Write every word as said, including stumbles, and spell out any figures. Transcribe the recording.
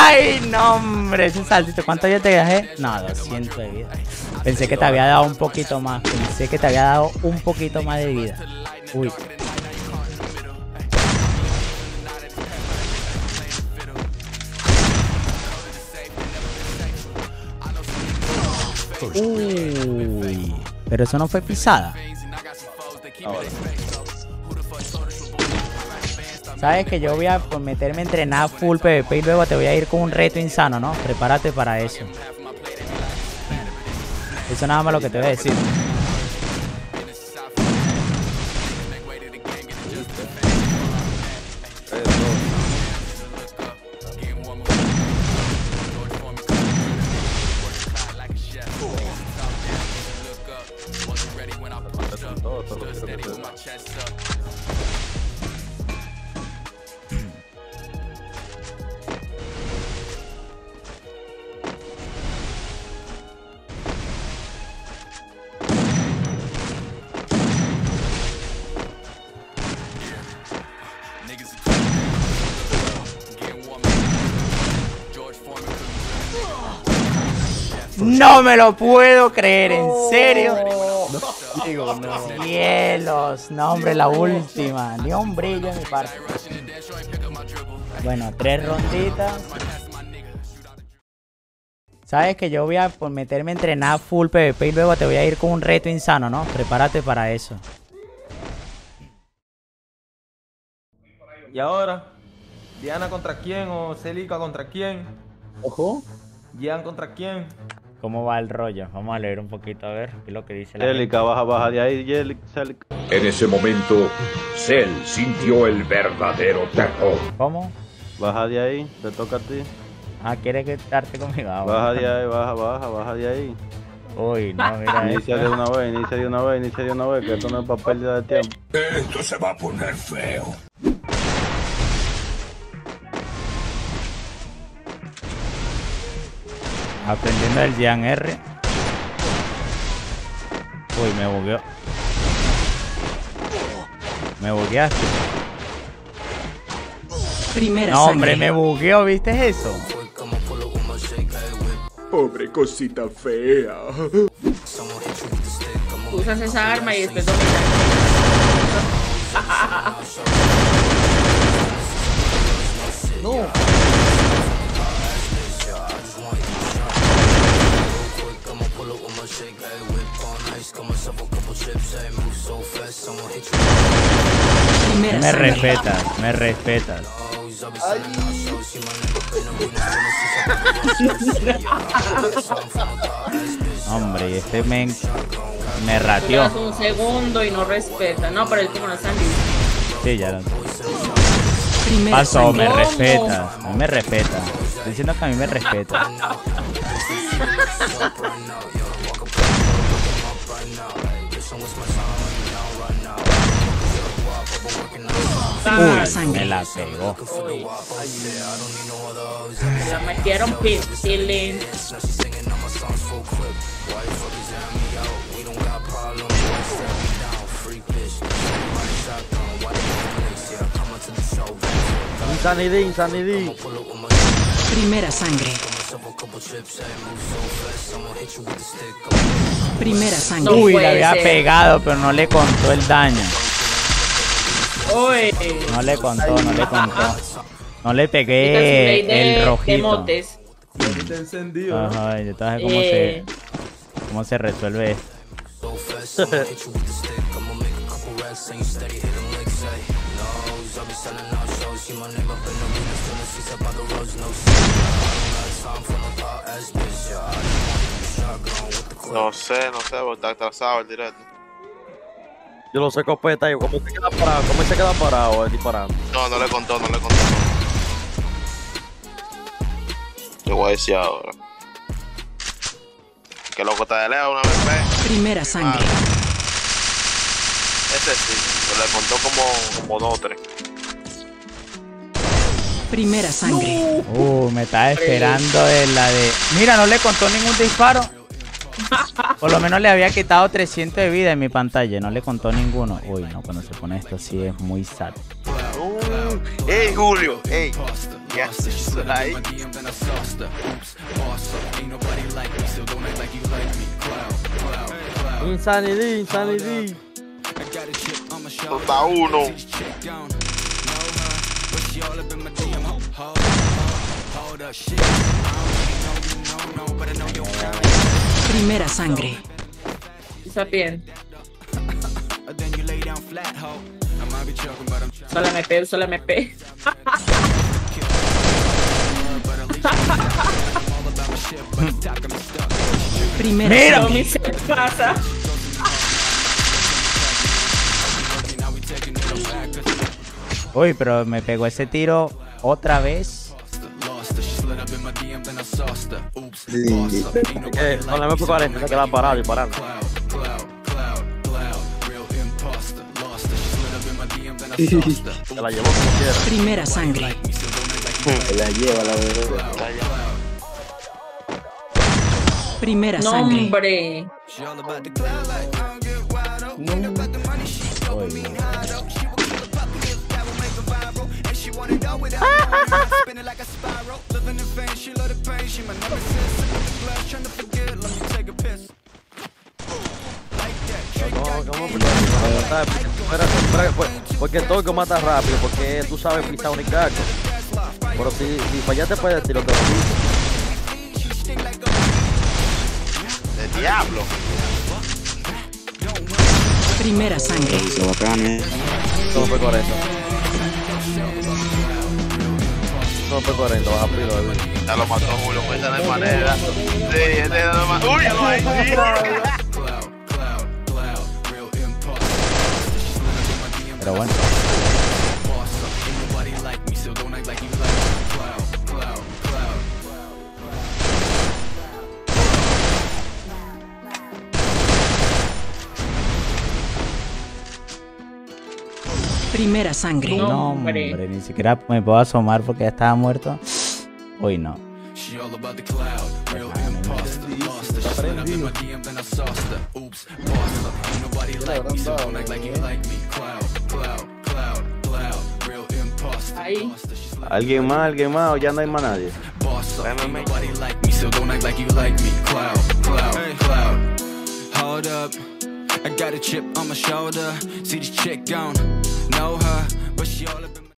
¡Ay, no, hombre! Ese saltito, ¿cuánto yo te dejé? No, doscientos de vida. Pensé que te había dado un poquito más. Pensé que te había dado un poquito más de vida. Uy. Uy. Pero eso no fue pisada. Ahora. Sabes que yo voy a pues, meterme a entrenar full PvP y luego te voy a ir con un reto insano, ¿no? Prepárate para eso. Eso nada más lo que te voy a decir. No me lo puedo creer, ¿en serio? No, digo, no. Cielos, no hombre, la última. Ni un brillo en mi parte. Bueno, tres ronditas. Sabes que yo voy a pues, meterme a entrenar full PvP y luego te voy a ir con un reto insano, ¿no? Prepárate para eso. ¿Y ahora? ¿Diana contra quién o Celica contra quién? Ojo. ¿Gian contra quién? ¿Cómo va el rollo? Vamos a leer un poquito a ver qué es lo que dice la Celica, baja, baja de ahí, Celica. En ese momento, Cell sintió el verdadero terror. ¿Cómo? Baja de ahí, te toca a ti. Ah, ¿quieres quedarte conmigo? Ah, Baja bueno. de ahí, baja, baja, baja de ahí. Uy, no, mira Inicia de esto. una vez, inicia de una vez, inicia de una vez, que esto no es para pérdida de tiempo. Esto se va a poner feo. Aprendiendo el Gian R. Uy, me bugueó. Me bugueaste. Primera No, hombre, sangre. me bugueó, ¿viste eso? Pobre cosita fea. Usas esa arma y después dominas. No. Primera Me sangre. respetas, me respetas. Hombre, y este men me rateó. Das un segundo y no respeta. No, pero el último no está listo. Sí, ya lo Primera pasó, me sangre. respetas. A mí me respetas. Estoy diciendo que a mí me respetas. Primera Uy, sangre. me la pegó. La metieron pistilín. Insanity, insanity. Primera sangre. Primera sangre. No Uy, le puede había ser. pegado, pero no le contó el daño. Uy. No le contó, no le contó. No le Esta es ley pegué de- el de rojito. motes. Está encendido, ¿no? Ajá, yo estaba cómo Eh. se cómo se resuelve esto. No sé, no sé, porque está atrasado el directo. Yo lo sé, copeta, y cómo se queda parado, cómo se queda parado, eh, disparando. No, no le contó, no le contó. Te voy a decir ahora. Que loco está de lejos una vez, ve. Primera sangre. Ese sí, pero le contó como, como dos o tres. Primera sangre. Uh, me estaba esperando de la de... Mira, no le contó ningún disparo. Por lo menos le había quitado trescientos de vida en mi pantalla. No le contó ninguno. Uy, no, cuando se pone esto sí es muy sad. Uh, ¡Ey, Julio! ¡Ey! ¿Qué haces ahí? Insanity, Insanity. Ronda uno. Primera sangre. Está bien. Solo M P, solo M P. Primera Mira. Tommy sangre. se pasa. Uy, pero me pegó ese tiro otra vez. Eh, con la M P cuarenta se queda parado y parando. Se la llevó como quiera. Primera sangre. La lleva, la verdad. Primera No, sangre. hombre. ¿Cómo, cómo? Espera, espera, pues, porque todo que mata rápido, porque tú sabes pisar un caco. Pero si, si fallaste para el tiro, te lo digo. De diablo. Primera sangre. Lo bacán, eh. Todo fue correcto. Todo fue correcto, baja pilo de vida. Ya lo mató Julio, pues esa no hay manera. Sí, este no lo mató. Uy, ya lo hay. Pero bueno. Primera sangre. No, No, hombre. hombre, ni siquiera me puedo asomar porque ya estaba muerto. Uy, no. Ahí. ¿Alguien más? ¿Alguien más? ¿O ya no hay más nadie? Hold up, I got a chip on my shoulder. See this chick gone, know her, but she all up in